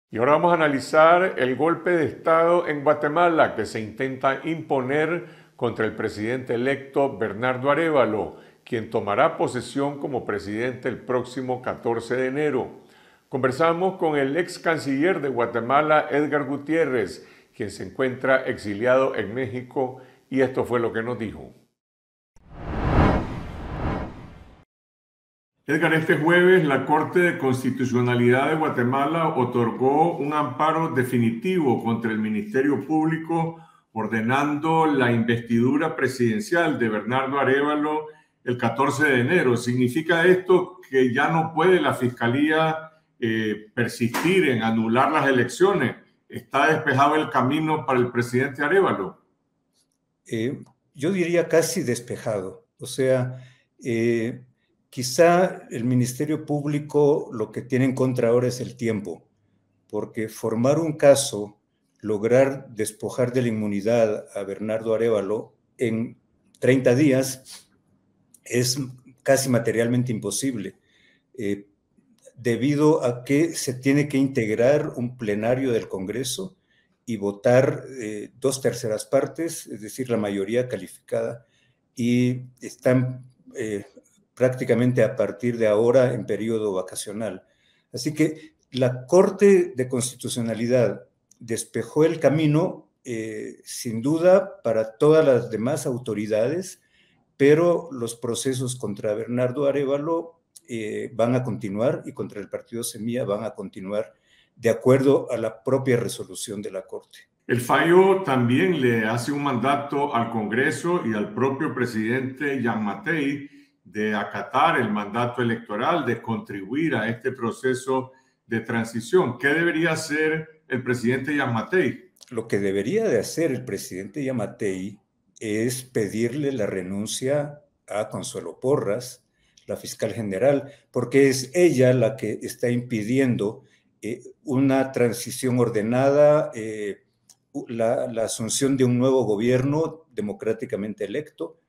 Y ahora vamos a analizar el golpe de Estado en Guatemala que se intenta imponer contra el presidente electo Bernardo Arévalo, quien tomará posesión como presidente el próximo 14 de enero. Conversamos con el ex canciller de Guatemala, Edgar Gutiérrez, quien se encuentra exiliado en México, y esto fue lo que nos dijo. Edgar, este jueves la Corte de Constitucionalidad de Guatemala otorgó un amparo definitivo contra el Ministerio Público, ordenando la investidura presidencial de Bernardo Arévalo el 14 de enero. ¿Significa esto que ya no puede la Fiscalía persistir en anular las elecciones? ¿Está despejado el camino para el presidente Arévalo? Yo diría casi despejado. O sea, quizá el Ministerio Público lo que tiene en contra ahora es el tiempo, porque formar un caso, lograr despojar de la inmunidad a Bernardo Arévalo en 30 días es casi materialmente imposible, debido a que se tiene que integrar un plenario del Congreso y votar 2/3 partes, es decir, la mayoría calificada, y están prácticamente a partir de ahora en periodo vacacional. Así que la Corte de Constitucionalidad despejó el camino, sin duda, para todas las demás autoridades, pero los procesos contra Bernardo Arévalo van a continuar, y contra el partido Semilla van a continuar de acuerdo a la propia resolución de la Corte. El fallo también le hace un mandato al Congreso y al propio presidente Gianmattei de acatar el mandato electoral, de contribuir a este proceso de transición. ¿Qué debería hacer el presidente Gianmattei? Lo que debería de hacer el presidente Gianmattei es pedirle la renuncia a Consuelo Porras, la fiscal general, porque es ella la que está impidiendo una transición ordenada, la asunción de un nuevo gobierno democráticamente electo.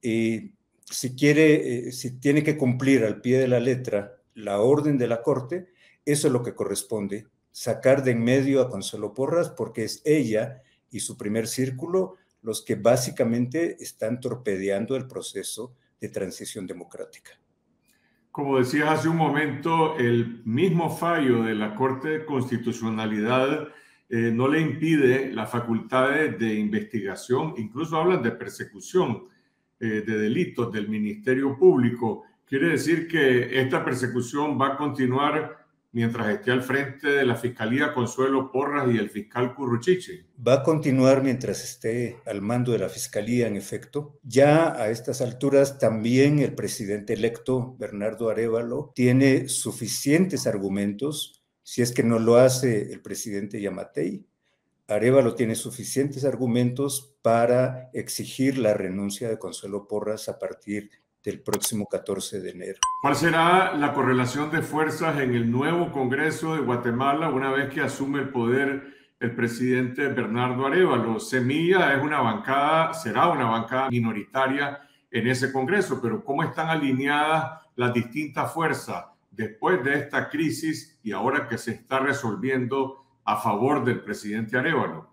Si tiene que cumplir al pie de la letra la orden de la Corte, eso es lo que corresponde, sacar de en medio a Consuelo Porras, porque es ella y su primer círculo los que básicamente están torpedeando el proceso de transición democrática. Como decías hace un momento, el mismo fallo de la Corte de Constitucionalidad no le impide las facultades de investigación, incluso hablan de persecución de delitos del Ministerio Público. Quiere decir que esta persecución va a continuar mientras esté al frente de la Fiscalía Consuelo Porras y el fiscal Curruchiche. Va a continuar mientras esté al mando de la Fiscalía, en efecto. Ya a estas alturas también el presidente electo, Bernardo Arévalo, tiene suficientes argumentos, si es que no lo hace el presidente Gianmattei. Arévalo tiene suficientes argumentos para exigir la renuncia de Consuelo Porras a partir del próximo 14 de enero. ¿Cuál será la correlación de fuerzas en el nuevo Congreso de Guatemala una vez que asume el poder el presidente Bernardo Arévalo? Semilla es una bancada, será una bancada minoritaria en ese Congreso, pero ¿cómo están alineadas las distintas fuerzas después de esta crisis y ahora que se está resolviendo a favor del presidente Arévalo?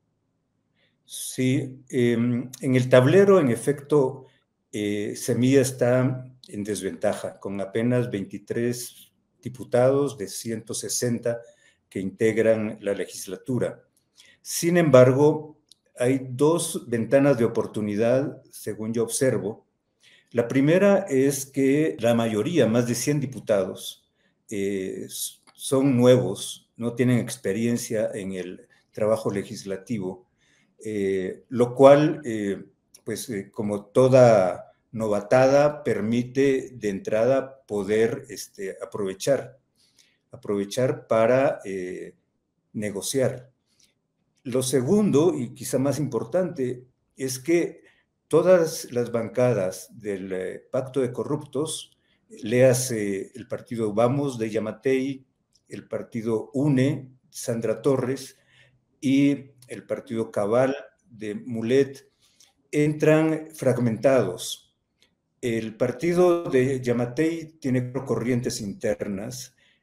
Sí, en el tablero, en efecto, Semilla está en desventaja, con apenas 23 diputados de 160 que integran la legislatura. Sin embargo, hay dos ventanas de oportunidad, según yo observo. La primera es que la mayoría, más de 100 diputados, son nuevos, no tienen experiencia en el trabajo legislativo, lo cual, como toda novatada, permite de entrada poder aprovechar para negociar. Lo segundo, y quizá más importante, es que todas las bancadas del Pacto de Corruptos, léase el partido Vamos de Gianmattei, el partido UNE, Sandra Torres, y el partido Cabal de Mulet, entran fragmentados. El partido de Gianmattei tiene corrientes internas,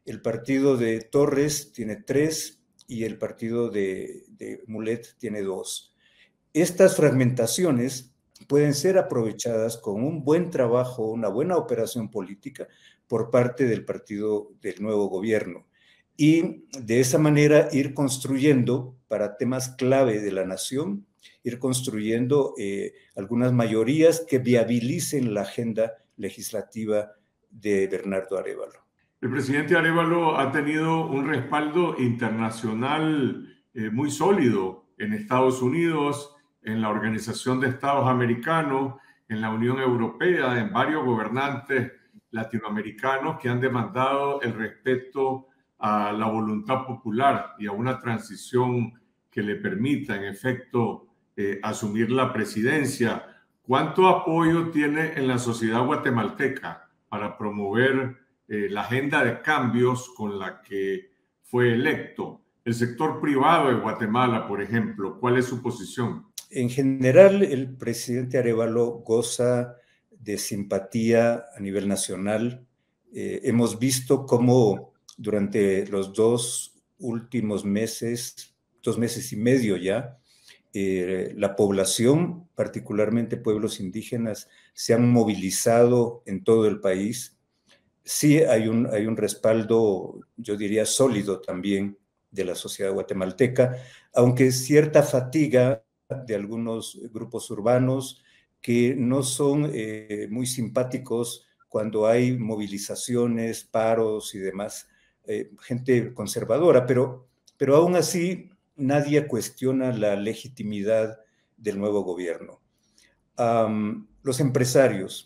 el partido de Torres tiene 3 y el partido de Mulet tiene 2. Estas fragmentaciones pueden ser aprovechadas con un buen trabajo, una buena operación política por parte del partido del nuevo gobierno. Y de esa manera ir construyendo para temas clave de la nación, ir construyendo algunas mayorías que viabilicen la agenda legislativa de Bernardo Arévalo. El presidente Arévalo ha tenido un respaldo internacional muy sólido en Estados Unidos, en la Organización de Estados Americanos, en la Unión Europea, en varios gobernantes latinoamericanos que han demandado el respeto a la voluntad popular y a una transición que le permita, en efecto, asumir la presidencia. ¿Cuánto apoyo tiene en la sociedad guatemalteca para promover la agenda de cambios con la que fue electo? El sector privado de Guatemala, por ejemplo, ¿cuál es su posición? En general, el presidente Arévalo goza de simpatía a nivel nacional. Hemos visto cómo durante los 2 últimos meses, 2 meses y medio ya, la población, particularmente pueblos indígenas, se han movilizado en todo el país. Sí hay un respaldo, yo diría, sólido también de la sociedad guatemalteca, aunque cierta fatiga de algunos grupos urbanos que no son muy simpáticos cuando hay movilizaciones, paros y demás, gente conservadora, pero aún así nadie cuestiona la legitimidad del nuevo gobierno. Los empresarios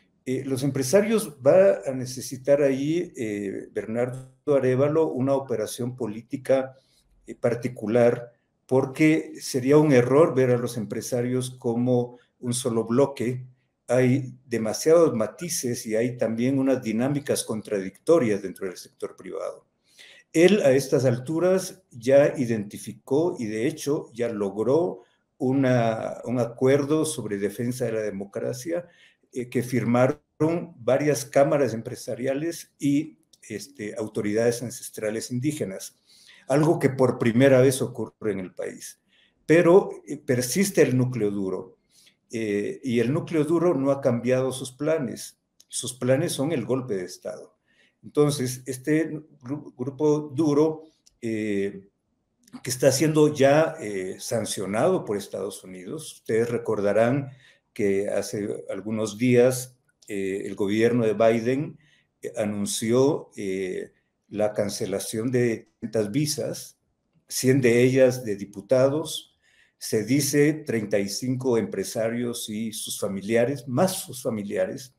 va a necesitar ahí, Bernardo Arévalo, una operación política particular, porque sería un error ver a los empresarios como un solo bloque. Hay demasiados matices y hay también unas dinámicas contradictorias dentro del sector privado. Él a estas alturas ya identificó y de hecho ya logró un acuerdo sobre defensa de la democracia que firmaron varias cámaras empresariales y autoridades ancestrales indígenas, algo que por primera vez ocurre en el país. Pero persiste el núcleo duro y el núcleo duro no ha cambiado sus planes. Sus planes son el golpe de Estado. Entonces, este grupo duro que está siendo ya sancionado por Estados Unidos, ustedes recordarán que hace algunos días el gobierno de Biden anunció la cancelación de 500 visas, 100 de ellas de diputados, se dice 35 empresarios y sus familiares, más sus familiares.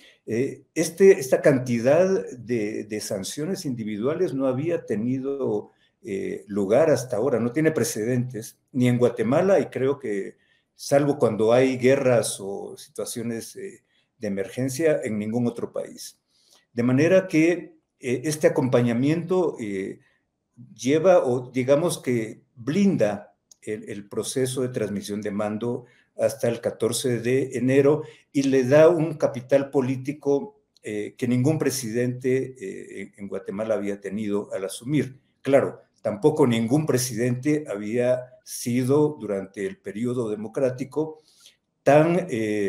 Esta cantidad de sanciones individuales no había tenido lugar hasta ahora, no tiene precedentes, ni en Guatemala, y creo que salvo cuando hay guerras o situaciones de emergencia, en ningún otro país. De manera que este acompañamiento lleva, o digamos que blinda el proceso de transmisión de mando hasta el 14 de enero y le da un capital político que ningún presidente en Guatemala había tenido al asumir. Claro, tampoco ningún presidente había sido durante el periodo democrático tan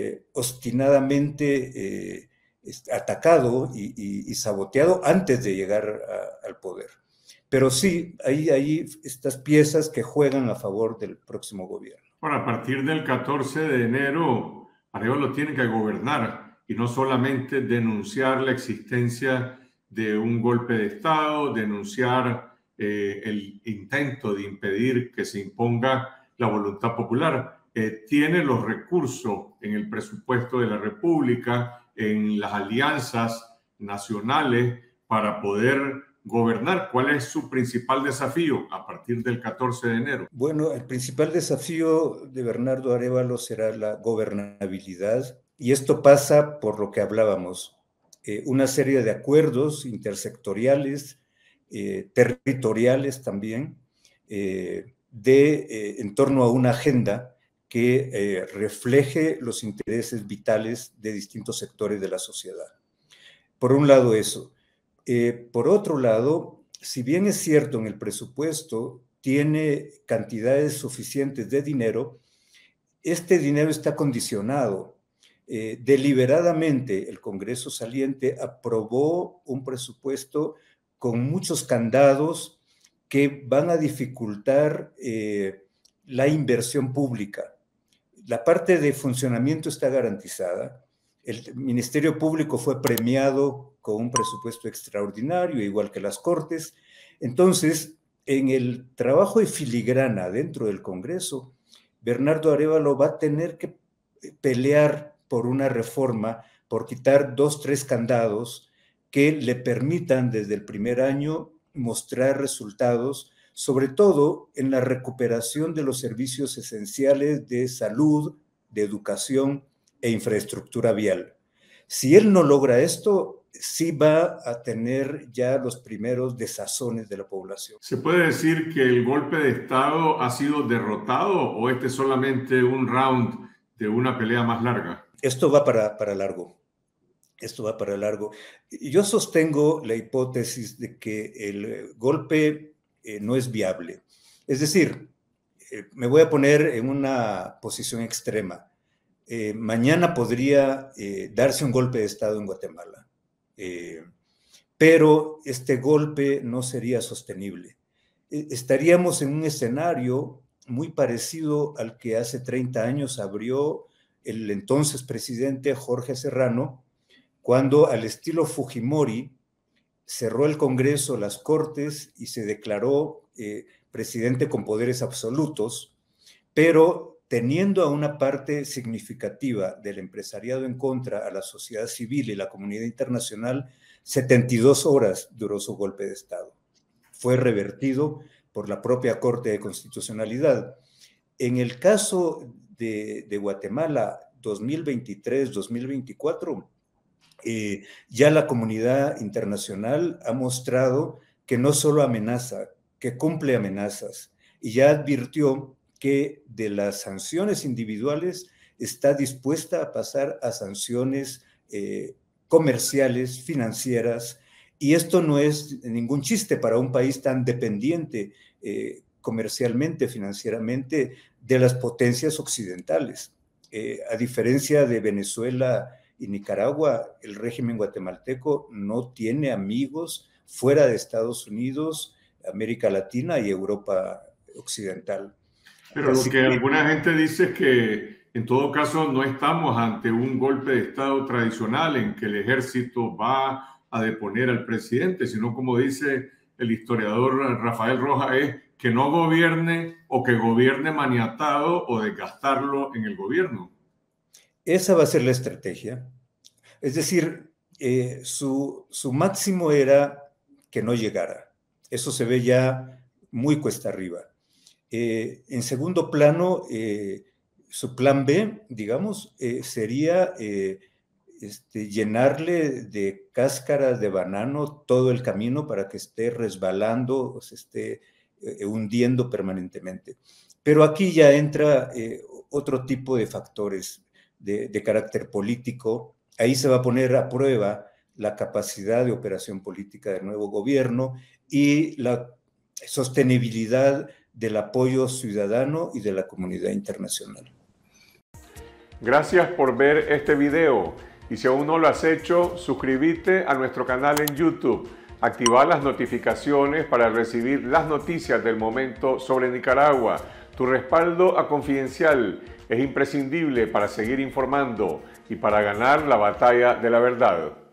obstinadamente atacado y saboteado antes de llegar al poder. Pero sí, hay estas piezas que juegan a favor del próximo gobierno. Bueno, a partir del 14 de enero, Arévalo tiene que gobernar y no solamente denunciar la existencia de un golpe de Estado, denunciar el intento de impedir que se imponga la voluntad popular. Tiene los recursos en el presupuesto de la República, en las alianzas nacionales para poder gobernar. ¿Cuál es su principal desafío a partir del 14 de enero? Bueno, el principal desafío de Bernardo Arévalo será la gobernabilidad, y esto pasa por lo que hablábamos, una serie de acuerdos intersectoriales, territoriales también, en torno a una agenda que refleje los intereses vitales de distintos sectores de la sociedad. Por un lado eso. Por otro lado, si bien es cierto en el presupuesto tiene cantidades suficientes de dinero, este dinero está condicionado. Deliberadamente el Congreso saliente aprobó un presupuesto con muchos candados que van a dificultar la inversión pública. La parte de funcionamiento está garantizada. El Ministerio Público fue premiado con un presupuesto extraordinario, igual que las Cortes. Entonces, en el trabajo de filigrana dentro del Congreso, Bernardo Arévalo va a tener que pelear por una reforma, por quitar 2, 3 candados que le permitan desde el primer año mostrar resultados, sobre todo en la recuperación de los servicios esenciales de salud, de educación e infraestructura vial. Si él no logra esto, sí va a tener ya los primeros desazones de la población. ¿Se puede decir que el golpe de Estado ha sido derrotado o este es solamente un round de una pelea más larga? Esto va para largo. Esto va para largo. Yo sostengo la hipótesis de que el golpe no es viable. Es decir, me voy a poner en una posición extrema. Mañana podría darse un golpe de Estado en Guatemala, pero este golpe no sería sostenible. Estaríamos en un escenario muy parecido al que hace 30 años abrió el entonces presidente Jorge Serrano, cuando al estilo Fujimori cerró el Congreso, las Cortes y se declaró presidente con poderes absolutos, pero teniendo a una parte significativa del empresariado en contra, a la sociedad civil y la comunidad internacional, 72 horas duró su golpe de Estado. Fue revertido por la propia Corte de Constitucionalidad. En el caso de Guatemala, 2023-2024, ya la comunidad internacional ha mostrado que no solo amenaza, que cumple amenazas, y ya advirtió que de las sanciones individuales está dispuesta a pasar a sanciones comerciales, financieras, y esto no es ningún chiste para un país tan dependiente comercialmente, financieramente, de las potencias occidentales. A diferencia de Venezuela y Nicaragua, el régimen guatemalteco no tiene amigos fuera de Estados Unidos, América Latina y Europa occidental. Pero lo que alguna gente dice es que en todo caso no estamos ante un golpe de Estado tradicional en que el ejército va a deponer al presidente, sino como dice el historiador Rafael Rojas, es que no gobierne o que gobierne maniatado o desgastarlo en el gobierno. Esa va a ser la estrategia. Es decir, su máximo era que no llegara. Eso se ve ya muy cuesta arriba. En segundo plano, su plan B, digamos, sería llenarle de cáscaras de banano todo el camino para que esté resbalando, se esté hundiendo permanentemente. Pero aquí ya entra otro tipo de factores de carácter político. Ahí se va a poner a prueba la capacidad de operación política del nuevo gobierno y la sostenibilidad del apoyo ciudadano y de la comunidad internacional. Gracias por ver este video y si aún no lo has hecho, suscríbete a nuestro canal en YouTube, activa las notificaciones para recibir las noticias del momento sobre Nicaragua. Tu respaldo a Confidencial es imprescindible para seguir informando y para ganar la batalla de la verdad.